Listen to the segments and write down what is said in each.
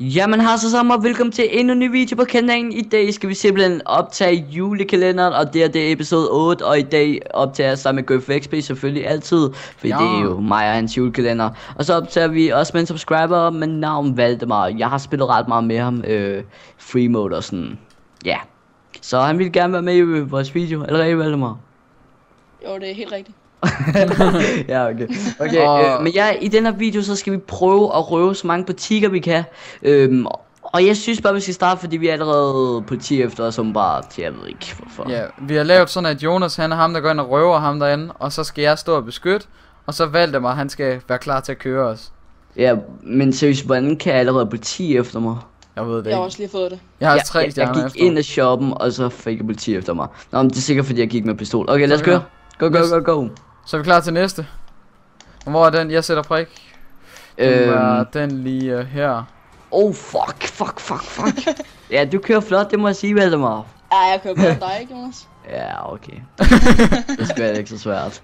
Jamen har så sammen og velkommen til endnu en ny video på kanalen. I dag skal vi simpelthen optage julekalenderen, og det er episode 8. Og i dag optager jeg sammen med GoFXP selvfølgelig altid, fordi det er jo mig og hans julekalender. Og så optager vi også med en subscriber med navn Valdemar. Jeg har spillet ret meget med ham, free mode og sådan, ja. Så han ville gerne være med i vores video, eller Valdemar? Jo, det er helt rigtigt. Ja, okay. Men ja, i den her video, så skal vi prøve at røve så mange butikker vi kan. Og jeg synes bare, vi skal starte, fordi vi er allerede politi efter os, som bare, jeg ved ikke hvorfor. Ja, vi har lavet sådan, at Jonas, han er ham, der går ind og røver ham derinde, og så skal jeg stå og beskytte, og så Valdemar, han skal være klar til at køre os. Ja, men seriøst, hvordan kan jeg allerede politi efter mig? Jeg ved det ikke. Jeg har også lige fået det. Jeg har 3 stjerner efter. Jeg gik ind i shoppen, og så fik jeg politi efter mig. Nå, men det er sikkert, fordi jeg gik med pistol. Okay, lad os køre. Go. Så er vi klar til næste. Og hvor er den? Jeg sætter prik. Den lige her. Oh, fuck. Ja, du kører flot, det må jeg sige, Valdemar. Ja, jeg kører bedre end dig, ikke, Jonas? Ja, okay. Det skal være ikke så svært.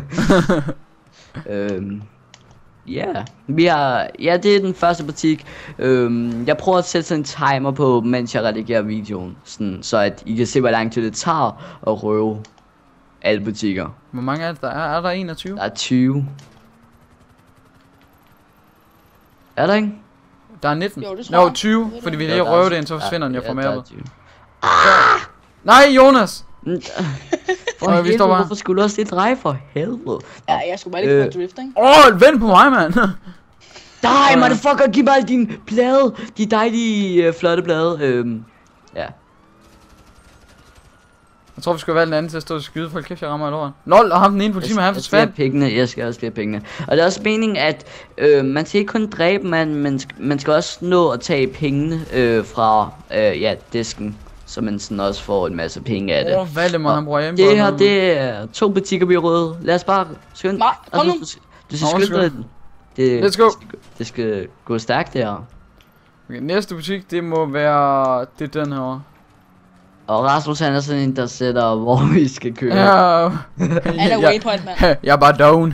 Ja, det er den første butik. Jeg prøver at sætte sådan en timer på, mens jeg redigerer videoen, sådan, så at I kan se, hvor lang tid det tager at røve alle butikker. Hvor mange er det der er? Er der 21? Der er 20. Er der ikke? Der er 19. Jo, det tror jeg. 20, fordi vi lige røver det ind, så forsvinder den jo fra mappet. Nej, Jonas! For helvede, hvorfor skulle du også lidt dreje for helvede? Ja, jeg skulle bare lige prøve drift, ikke? Vent på mig, mand! Nej, motherfucker, giv mig alle dine blade! De dejlige, flotte blade, ja. Jeg tror vi skulle have valgt en anden til at stå og skyde, for kæft jeg rammer i lort. Lol, og ham den ene politimand, han forsvandt. Jeg skal også flere pengene. Og det er også meningen, at man skal ikke kun dræbe man skal også nå at tage pengene fra disken. Så man sådan også får en masse penge af det. Valdemar, han bruger hjemme. Det her, det er 2 butikker vi røde. Lad os bare skynde. Kom nu. Du skal skynde dig. Let's go. Det skal gå stærkt det her. Okay, næste butik, det må være... Det er den her. Og Rasmus han er sådan en, der sætter, hvor vi skal køre. Ja. Han er waypoint, mand. Jeg er bare down.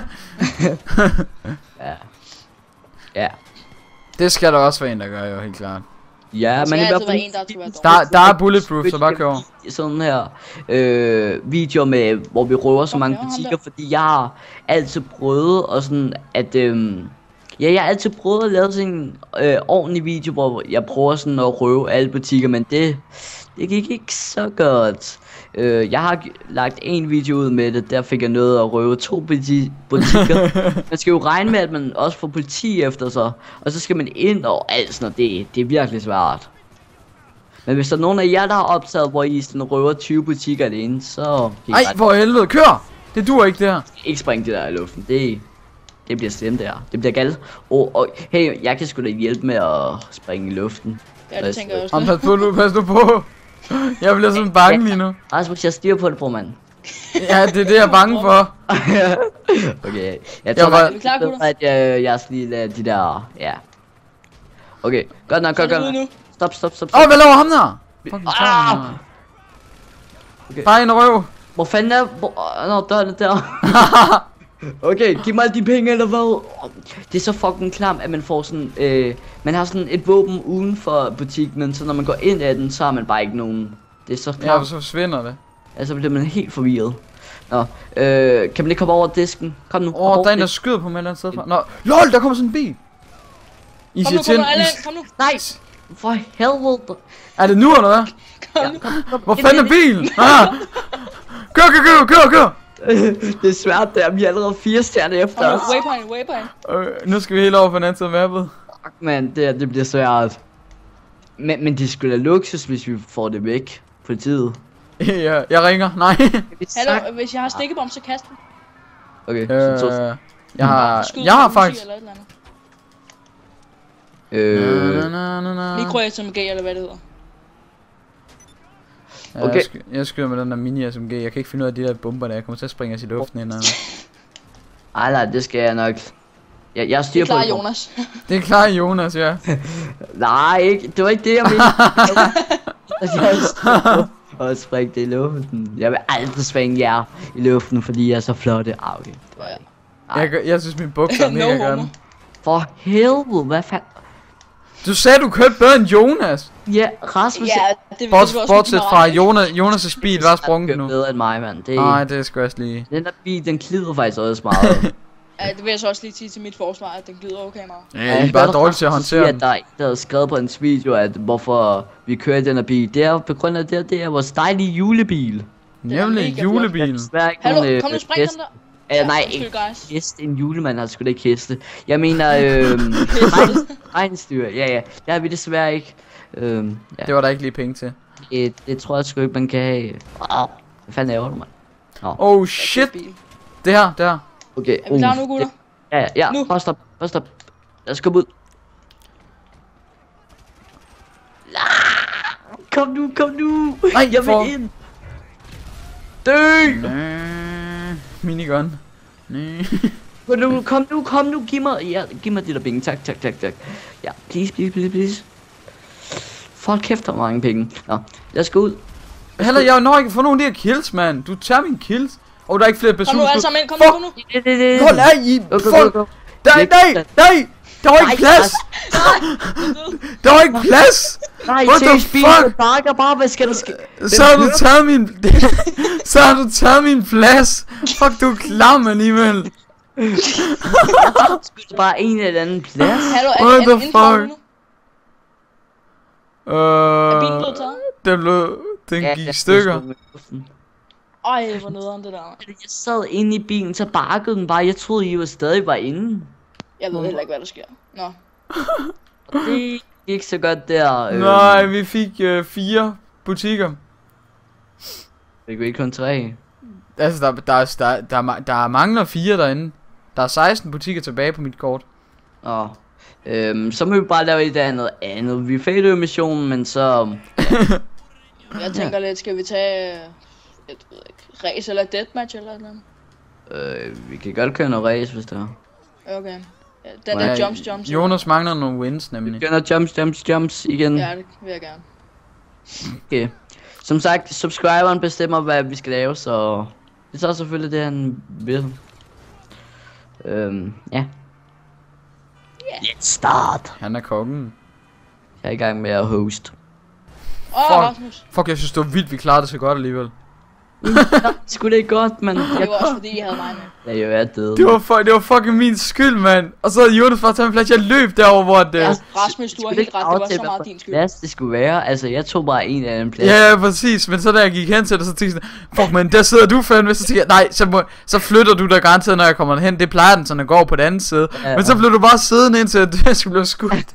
Ja. Det skal der også være en, der gør jo, helt klart. Ja, men i hvert fald der er bulletproof, så bare kør. Sådan her videoer med, hvor vi røver så mange butikker, fordi jeg har altid prøvet og sådan at jeg har altid prøvet at lave sådan en ordentlig video, hvor jeg prøver sådan at røve alle butikker, men det gik ikke så godt. Jeg har lagt en video ud med det, der fik jeg noget at røve 2 butikker. Man skal jo regne med, at man også får politi efter sig, og så skal man ind og alt sådan noget. Det er virkelig svært. Men hvis der er nogen af jer, der har optaget, hvor I sådan røver 20 butikker alene, så... Ej, for helvede, kør! Det duer ikke der. Ikke springe det der i luften, det bliver slemt der. Det bliver galt. Og hey, jeg kan sgu da hjælpe med at springe i luften. Ja, det tænker jeg også. Pas nu på. Jeg bliver sådan bange lige nu. Rasmus, jeg styrer på det, bror mand. Ja, det er det, jeg er bange for. Okay, jeg tror bare, at jeg skal lige lade de der, ja. Okay, godt nok, godt. Stop. Hvad laver ham der? Okay. Bare en røv. Hvor fanden er... Nå, døren der. Okay, giv mig alle de penge eller hvad? Det er så fucking klam, at man får sådan, man har sådan et våben uden for butikken, så når man går ind af den, så har man bare ikke nogen. Det er så klam. Ja, så forsvinder det. Altså bliver man helt forvirret. Nå, kan man ikke komme over disken? Kom nu. Der er en, der skyder på mig et eller andet sted fra. Nå, lol, der kommer sådan en bil. Kom nu. Nice. For helvede. Er det nu eller hvad? Kom nu. Hvor fanden er bilen? Kør. Det er svært der, vi er allerede 4 stjerner efter os. Waypoint. Nu skal vi helt over på den anden side af mappet. Fuck man, det bliver svært. Men det skulle da luksus, hvis vi får det væk på tid. Ja, jeg ringer, nej. Hallo, hvis jeg har stikkebom, så kast den. Okay, jeg har faktisk... Mikro-SMG eller hvad det hedder. Ja, okay. Jeg skyder med den der mini-SMG. Jeg kan ikke finde ud af de der bomber der. Jeg kommer til at springe os i luften ind. Nej, det skal jeg nok. Jeg styrer på det. Det er klar, Jonas. Det er klar, Jonas, ja. Nej, ikke. Det var ikke det, jeg mente. Jeg styrer på at springe det i luften. Jeg vil altid svinge jer i luften, fordi jeg er så flotte. Okay. Jeg synes min bukser er mega grønne. For helvede, hvad fanden? Du sagde, du kørte bedre end Jonas. Ja, Rasmus Ja, det var også Bortset fra meget. Jonas' bil var sprunget nu. bedre end mig, mand. Nej, det skal jeg også lige. Den der bil, den glider faktisk også meget. Ja, det vil jeg så også lige sige til mit forsvar, at den glider okay meget. Ja, I er bare dårligt til at håndtere at den. der er en, der har skrevet på en video, at hvorfor vi kører i den her bil. Det er på grund af det er vores dejlige julebil. Nemlig mega julebilen. Hallo, kom nu spring den der. Nej, undskyld, ikke guys. hest. En julemand har sgu da ikke heste. Jeg mener, regnstyr. Ja, det har vi desværre ikke. Ja. Det var der ikke lige penge til. Det tror jeg sgu ikke, man kan have. Hvad fanden er det, mand? Oh shit. Det her. Okay. Er vi klar nu, gutter? Ja. Nu. Bare stop. Lad os komme ud. Kom nu. Nej, jeg for- vil ind. Dø! Minigun. Kom nu, giv mig de der penge. Tak. Ja, please. Folk kæft, der er mange penge. Nå, lad os gå ud. Heller, jeg når ikke at få nogen af de her kills, mand. Du tager min kills. Og der er ikke flere Kom personer. nu alle sammen ind, kom nu. Hold af i. Go. Nej. Der var ikke plads. Der var ikke plads. Nej, What the til spil, fuck? bakker bare, hvad skal der ske? Så har du taget min... Så har du taget min plads. Fuck, du er klam alligevel. Skulle bare en eller anden plads? Hallo, What the er den klar fuck? nu? Er bilen blevet taget? Den gik i stykker. Ej, hvor nederen det der. Jeg sad inde i bilen, så bakkede den bare. Jeg troede, I var stadig var inde. Jeg ved heller ikke, hvad der sker. Nå. Det gik så godt der. Nej, vi fik 4 butikker. Det kunne ikke kun 3. Altså, der mangler 4 derinde. Der er 16 butikker tilbage på mit kort. Så må vi bare lave et andet. Vi fik jo missionen, men så... Jeg tænker lidt, skal vi tage et race eller deathmatch eller noget? Vi kan godt køre noget race, hvis det er. Okay. Ja, den der jumps. Jonas mangler nogle wins, nemlig. Vi kører jumps igen. Ja, det vil jeg gerne. Okay. Som sagt, subscriberen bestemmer, hvad vi skal lave, så... Det er så selvfølgelig det, han vil. Ja. Let's start. Han er kongen. Jeg er i gang med at host. Rasmus. Fuck, jeg synes det var vildt, vi klarede det så godt alligevel. Skulle det ikke godt, men... Det var også fordi, I havde mig med. Ja, jeg er død. Det var fucking min skyld, mand. Og så havde Jonas bare taget en plads. Jeg løb derover, hvor det... Ja, Rasmus, du har helt ret. Det var så meget din skyld. Plads det skulle være. Altså, jeg tog bare en af den plads. Ja, præcis. Men så da jeg gik hen til det, så tænkte jeg sådan, fuck, men der sidder du fandme. Så tænkte jeg, nej, så flytter du der garanteret, når jeg kommer hen. Det plejer den, så den går på den anden side. Ja. Men så blev du bare siddende indtil, at jeg skulle blive skudt.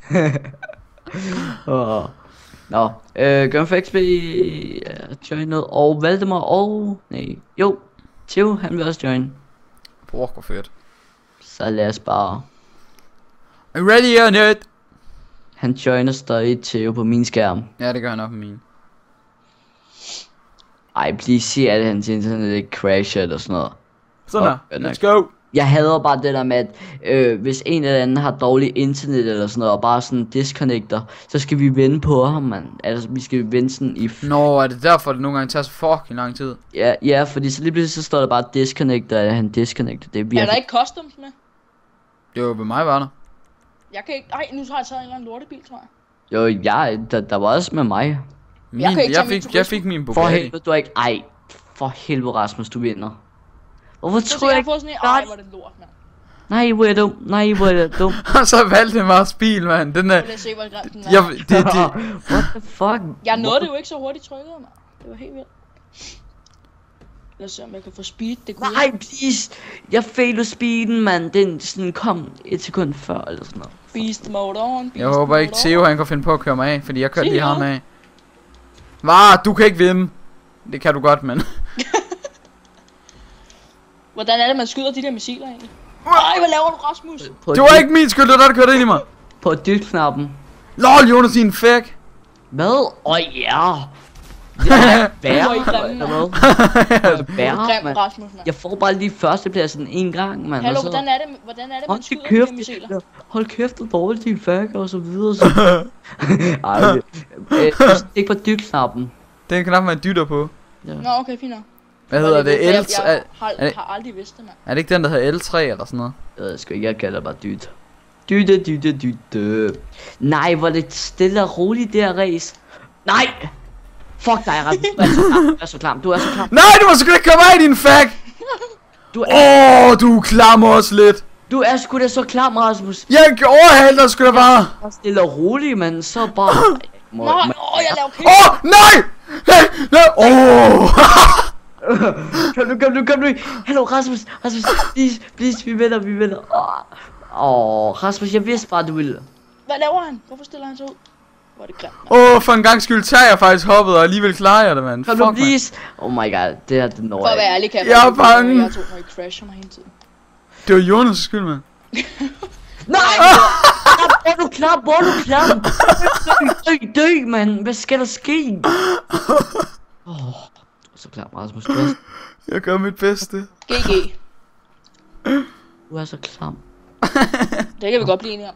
Nå, Gunfx vil join noget, og Valdemar og... Nej, jo, Theo, han vil også join. Bror, hvor fedt. Så lad os bare... Are you ready or not? Han joiner stadig Theo på min skærm. Ja, det gør han op med min. Ej, please sig, at hans internet ikke crasher eller sådan noget. Sådan der, let's go. Jeg hader bare det der med, at hvis en eller anden har dårlig internet eller sådan noget, og bare sådan disconnecter, så skal vi vende på ham, mand. Altså, vi skal vende sådan i... Nå, er det derfor, det nogle gange tager så fucking lang tid? Ja, fordi så lige pludselig så står der bare disconnecter, eller han disconnecter. Det er Er virkelig... der ikke customs med? Det var jo ved mig, var der. Jeg kan ikke... Ej, nu har jeg taget en eller anden lortebil, tror jeg. Jo, der var også med mig. Jeg kan ikke tage min Jeg fik min For Bugatti. helvede, du er ikke... Ej, for helvede, Rasmus, du vinder. Hvorfor Så tror jeg jeg har fået sådan en... Ej, hvor er det lort, mand. Nej, hvor er det dum. Og så valgte jeg bare bil, mand. Den er... Lad os se, hvor grimt den er. What the fuck? Jeg nåede det jo ikke så hurtigt trykket, mand. Det var helt vildt. Lad os se, om jeg kan få speed. Det kunne Nej, please. Jeg failede speeden, mand. Den sådan kom et sekund før, eller sådan noget. Beast mode on. Jeg håber ikke Theo han kan finde på at køre mig af, fordi jeg kørte lige ham af. Hvad? Du kan ikke vinde. Det kan du godt, men... Hvordan er det, man skyder de der missiler egentlig? Ej, hvad laver du, Rasmus? Det var ikke min skyld, det var der kørte ind i mig. På dyt-knappen. LOL, Jonas, din fæk. Hvad? Ja. Det er Du er ikke værre, grim, eller mand. hvad? Du er Værre, grim, mand. Rasmus, mand. Jeg får bare lige førstepladsen en gang, mand. Hallo, og så- hvordan er det, man Hold skyder de kæft, der missiler? hold kæft, hvor dårligt din fuck og så videre. Så. Ej, stik på dyt-knappen. Den knap, man dytter på. Ja. Nå, okay, fint nok. Hvad hedder det? Jeg L3? har det- aldrig vidst det, mand. Er det ikke den, der hedder L3 eller sådan noget? Jeg ved sgu ikke, jeg kalder bare dyt. Nej, hvor det stille og roligt der race. Nej! Fuck dig, Rasmus. Du er så klam. Du er så klam. Nej, du må sgu ikke komme af, din fag! Du klammer også lidt. Du er sgu da så klam, Rasmus. Jeg overhaler dig sgu da bare. Stille og roligt, mand. Så bare... Nej, jeg laver kæft. Nej! Kom nu. Hallo, Rasmus. Please, vi vinder. Rasmus, jeg vidste bare, du ville. Hvad laver han? Hvorfor stiller han sig ud? Hvor er det grimt. For en gang skyld tager jeg faktisk hoppet, og alligevel klarer jeg det, mand. Kom nu, please. Oh my god, det er den når. For at være ærlig, kan jeg er bange. Jeg tror, når I crasher mig hele tiden. Det var Jonas' skyld, mand. Nej! Hvor er du klam? Dø, mand. Hvad skal der ske? Du er så klam, Rasmus. Jeg gør mit bedste. GG. Du er så klam. Det kan vi godt blive enige om.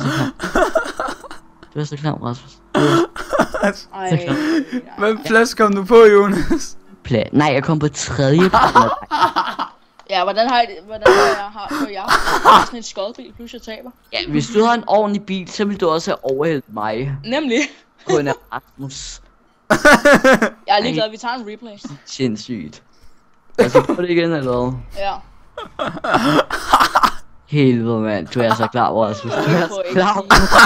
Du er så klam, Rasmus. Ej. Hvad plads kom du på, Jonas? Nej, jeg kom på 3. Ja, hvordan har jeg sådan en skodbil, plus jeg taber? Ja, hvis du havde en ordentlig bil, så ville du også have overhældt mig. Nemlig. Kun af Rasmus. Jeg er ligeglad, vi tager en replay. Sindssygt. Jeg skal prøve det igen, eller hvad? Ja. Helvede, mand. Du er så klar, Rasmus. Du er så klar.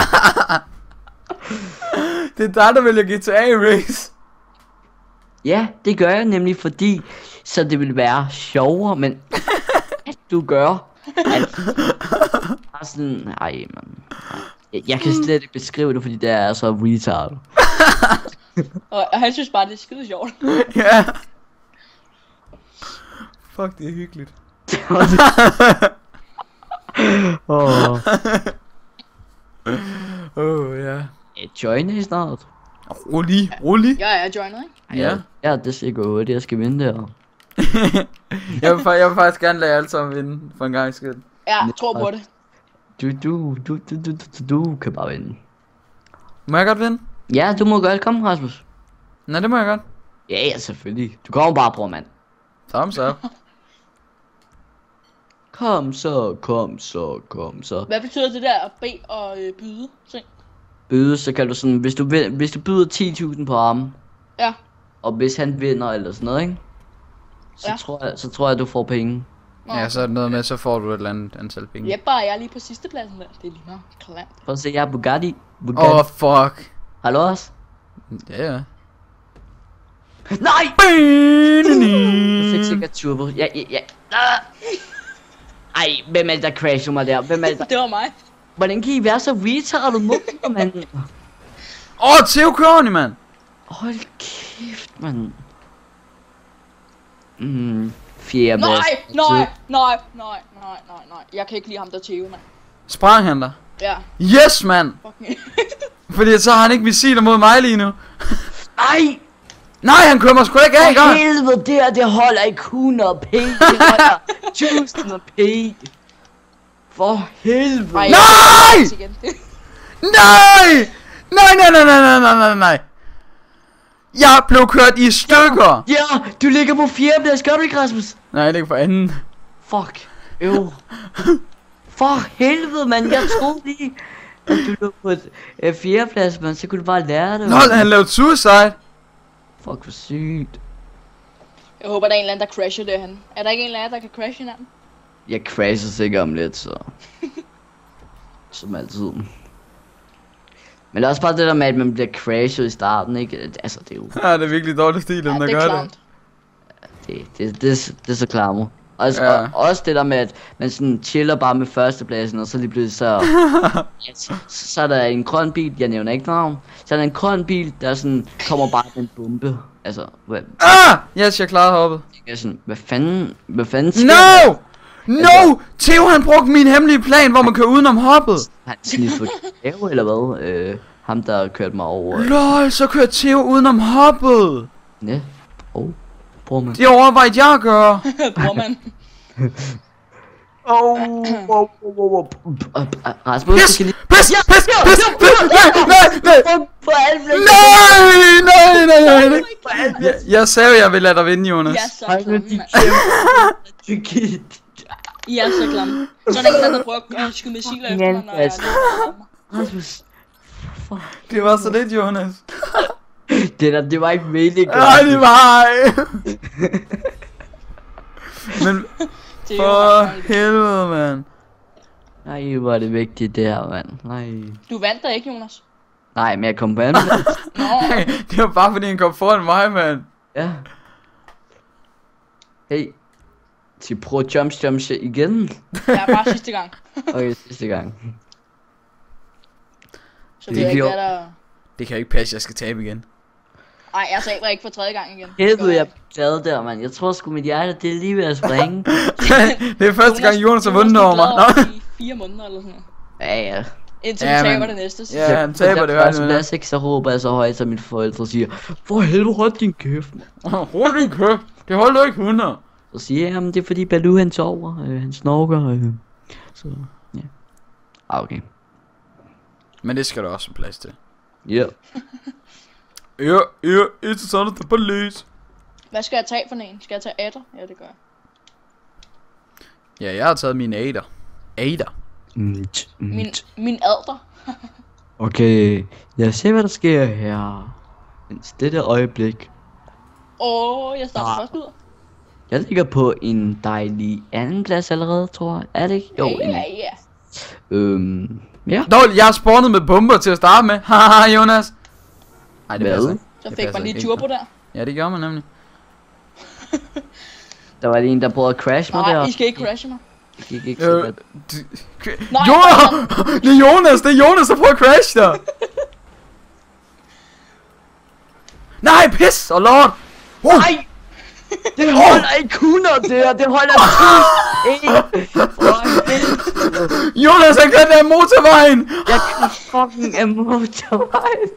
Det er dig, der vælger GTA Race. Ja, det gør jeg nemlig, fordi så det vil være sjovere, men at du gør, at sådan, ej, man. Jeg kan slet ikke beskrive det, fordi det er så retard. Og han synes bare, det er skide sjovt. Ja. Fuck, det er hyggeligt. Ja. Join i snart. Rolig. Jeg er joinet, ikke? Ja. Ja, det skal gå hurtigt, jeg skal vinde der. jeg vil faktisk gerne lade alle sammen vinde, for en gang skyld. Ja, jeg tror på det. Du kan bare vinde. Må jeg godt vinde? Ja, du må godt komme, Rasmus. Nej, det må jeg godt. Ja, selvfølgelig. Du kommer bare, bror, mand. Thumbs up. Kom så. Hvad betyder det der at bede og byde ting? Byde, så kan du sådan, hvis du byder 10.000 på ham. Ja. Og hvis han vinder eller sådan noget, ikke? Så, Ja. så tror jeg, du får penge. Ja, så er det noget med, så får du et eller andet antal penge. Jeppe og jeg er lige på sidste pladsen der. Det er lige meget klamt. Prøv at se, jeg er Bugatti. Fuck. Hallo også? Ja. Nej! Jeg fik sikkert turbo. Ja. Ej, hvem er det, der crashede mig der? Hvem er det, der... Det var mig. Hvordan kan I være så retarded mod mig, mand? Theo Køren, mand. Hold kæft, mand. Fjerde plads. Nej. Jeg kan ikke lide ham der Theo, mand. Sprang han der? Ja. Yes, mand. Fucking. Fordi så har han ikke missiler mod mig lige nu. Ej! Nej, han kører mig sgu ikke af, For helvede, det holder ikke 100 p. Det holder 1000 p. For helvede. Ej, Nej! Nej! Jeg blev kørt i stykker. Ja, du ligger på 4. plads, gør du ikke, Rasmus? Nej, jeg ligger på anden. Fuck. For helvede, mand. Jeg troede lige, at du lå på et 4. plads, man. Så kunne du bare lære det. Nå, han lavede suicide. Fuck, hvor sygt. Jeg håber, der er en eller anden, der crasher derhen. Er der ikke en eller anden, der kan crashe hinanden? Jeg crasher sikkert om lidt, så... Som altid. Men det er også bare det der med, at man bliver crashet i starten, ikke? Altså, det er jo... Ja, det er virkelig dårlig stil, dem der gør det. Det er så klammer. Også det der med, at man sådan chiller bare med førstepladsen, og så lige pludselig så er der en grøn bil, jeg nævner ikke navn. Så er der en grøn bil, der sådan kommer bare med en bombe. Altså, Yes, jeg klarede hoppet. Jeg er sådan, hvad fanden sker der? No! Theo, han brugte min hemmelige plan, hvor man kører udenom hoppet. Han sniffede Theo, eller hvad? Ham der kørte mig over. Lol, så kører Theo udenom hoppet. Ja. Bror man. Det overvejede jeg at gøre. Bror man. Rasmus, Pis! Nej! Jeg sagde, jeg ville lade dig vinde, Jonas. Jeg er så klam, mand. I er så klamme. Så er der ingen, der prøver at skyde missiler efter mig, når jeg Rasmus. Det var så lidt, Jonas. Det var ikke meningen. Nej, det var ej. Men det for helvede, mand. Nej, hvor er det vigtigt det her, mand. Nej. Du vandt da ikke, Jonas. Nej, men jeg kom på anden. Nå, Det var bare fordi han kom foran mig, mand. Ja. Hey. Skal vi prøve jumps igen? det er bare sidste gang. Okay, sidste gang. Så ved jeg ikke, hvad der... Det kan ikke passe, jeg skal tabe igen. Ej, jeg taber ikke for tredje gang igen. Helvede, jeg er glad der, mand. Jeg tror sgu mit hjerte, det er lige ved at springe. Det er første gang, Jonas har vundet over mig. Nå. I 4 måneder eller sådan noget. Ja. Indtil Ja, vi taber men- det næste. Så. Ja, han taber det altså, jo. lad os ikke så råber jeg så højt, så mine forældre siger, for helvede, hold din kæft. Hold din kæft. Det holder ikke 100. Så siger jeg, jamen det er fordi Baloo han sover, han snorker, så ja. Okay. Men det skal der også have plads til. Ja. Ja, it's son of the police. Hvad skal jeg tage for en? Skal jeg tage Adder? Ja, det gør jeg. Ja, jeg har taget mine Ader. Min Adder. Okay, lad os se hvad der sker her. Mens dette øjeblik. Jeg starter først ud. Jeg ligger på en dejlig anden plads allerede, tror jeg. Er det ikke? Jo, Ja. ja. Nå, jeg har spawnet med bomber til at starte med. Haha, Jonas. Nej, det Hvad? passer ikke. Så Det fik passer man lige ikke. turbo der. Ja, det gjorde man nemlig. Der var lige en, der prøvede at crash mig der. Nej, I skal ikke crashe mig. Det gik ikke så godt. Nej, Jonas! Det er Jonas, der prøver at crash der. Nej, pis og lort. Nej! Det holder ikke 100 der, det holder 1000. Jonas, han kan af motorvejen. Jeg kan fucking af motorvejen.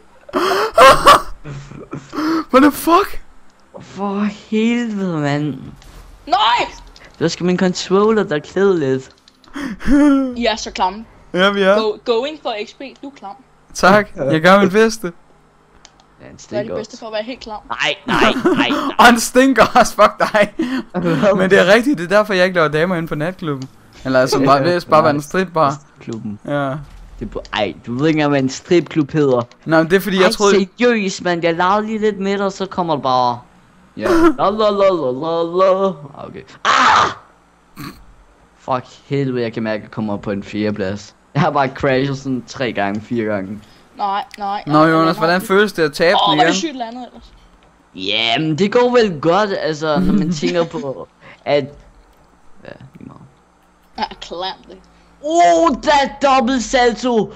What the fuck? For helvede, mand. Nej! Så skal min controller der klæde lidt. I er så klamme. Ja, vi er. Going for XP, du er klam. Tak, jeg gør mit bedste. Ja, en Du er stik det bedste også. for at være helt klam. Nej. Og han stinker også, fuck dig. Men det er rigtigt, det er derfor jeg ikke laver damer inde på natklubben. Eller altså bare, det er bare være en stripbar. Klubben. Ja. Det er på, ej, du ved ikke engang, hvad en stripklub hedder. Nej, men det er fordi, jeg troede... Seriøst, mand. Jeg lavede lige lidt med, og så kommer der bare... Ja. La. Okay. Ah! Fuck helvede, jeg kan mærke, at jeg kommer op på en 4. plads. Jeg har bare crashet sådan 3 gange, 4 gange. Nej. Nå Jonas, hvordan føles det at tabe den hvor er igen? det sygt landet ellers. Jamen, det går vel godt, altså, når man tænker på, at... Ja, lige meget. Ja, klamt det. Der er dobbelt salto!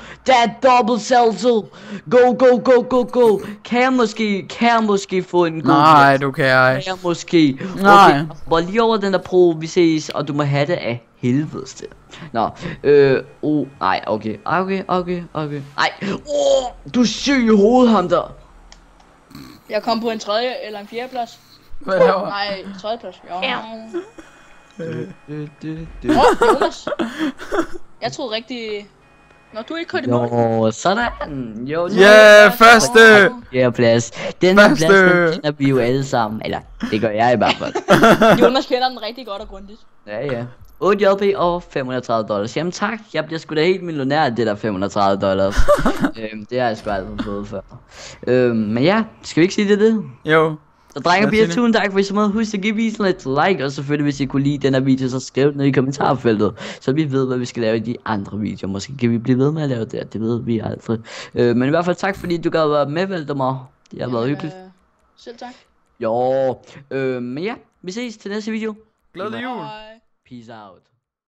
Go! Kan jeg måske få en god Nej, plads? du kan ej. Kan jeg måske? Nej. Okay, hvor lige over den der pro, vi ses, og du må have det af helvedes til. Nå, nej, okay. Ej, du er syg i hovedet, ham der. Jeg kom på en 3. eller en 4. plads. Hvad laver? Nej, 3. plads. Ja. Jonas. Jeg troede rigtig... Nå, du er ikke kørt i mål. Jo, sådan. Jo, Ja, første! Ja, plads. Den her Første. plads, den kender vi jo alle sammen. Eller, det gør jeg i hvert fald. Jonas kender den rigtig godt og grundigt. Ja. 8 JP og $530. Jamen tak, jeg bliver sgu da helt millionær af det der $530. Det har jeg sgu aldrig fået før. Men ja, skal vi ikke sige det? Jo. Så drenge og Lad os piger, sige det. tusind tak for I så meget. Husk at give videoen et like, og selvfølgelig hvis I kunne lide den her video, så skriv det ned i kommentarfeltet, så vi ved, hvad vi skal lave i de andre videoer. Måske kan vi blive ved med at lave det ved vi aldrig. Men i hvert fald tak, fordi du gad være med, Valdemar. Det har været hyggeligt. Selv tak. Jo, men ja, vi ses til næste video. Glædelig jul. Bye. Peace out.